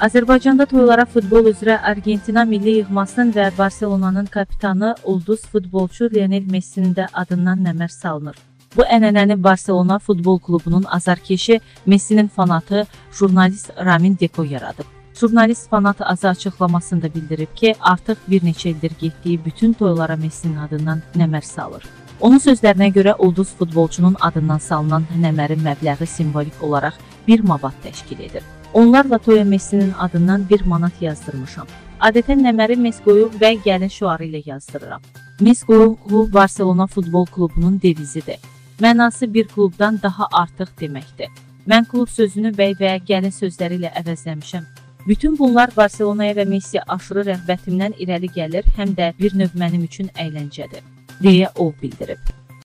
Azərbaycanda toylara futbol üzrə Argentina milli yığmasının və Barselonanın kapitanı ulduz futbolçu Lionel Messinin də adından nəmər salınır. Bu ənənəni Barselona futbol klubunun azarkeşi Messinin fanatı jurnalist Ramin Deko yaradıb. Jurnalist fanatı azı açıqlamasında bildirib ki, artıq bir neçə ildir getdiyi bütün toylara Messinin adından nəmər salır. Onun sözlərinə görə ulduz futbolçunun adından salınan nəmərin məbləği simvolik olaraq 1 manat təşkil edir. Onlarla toya Messinin adından 1 manat yazdırmışam. Adətən nəməri Mess qoyub və gəlin şüarı ilə yazdırıram. Mess qoyub Barselona futbol klubunun devizidir. Mənası bir klubdan daha artıq deməkdir. Mən klub sözünü bəy və gəlin sözləri ilə əvəzləmişəm. Bütün bunlar Barselonaya və Messiyə aşırı rəğbətimdən irəli gəlir, həm də bir növ mənim üçün əyləncədir, deyə o bildirib.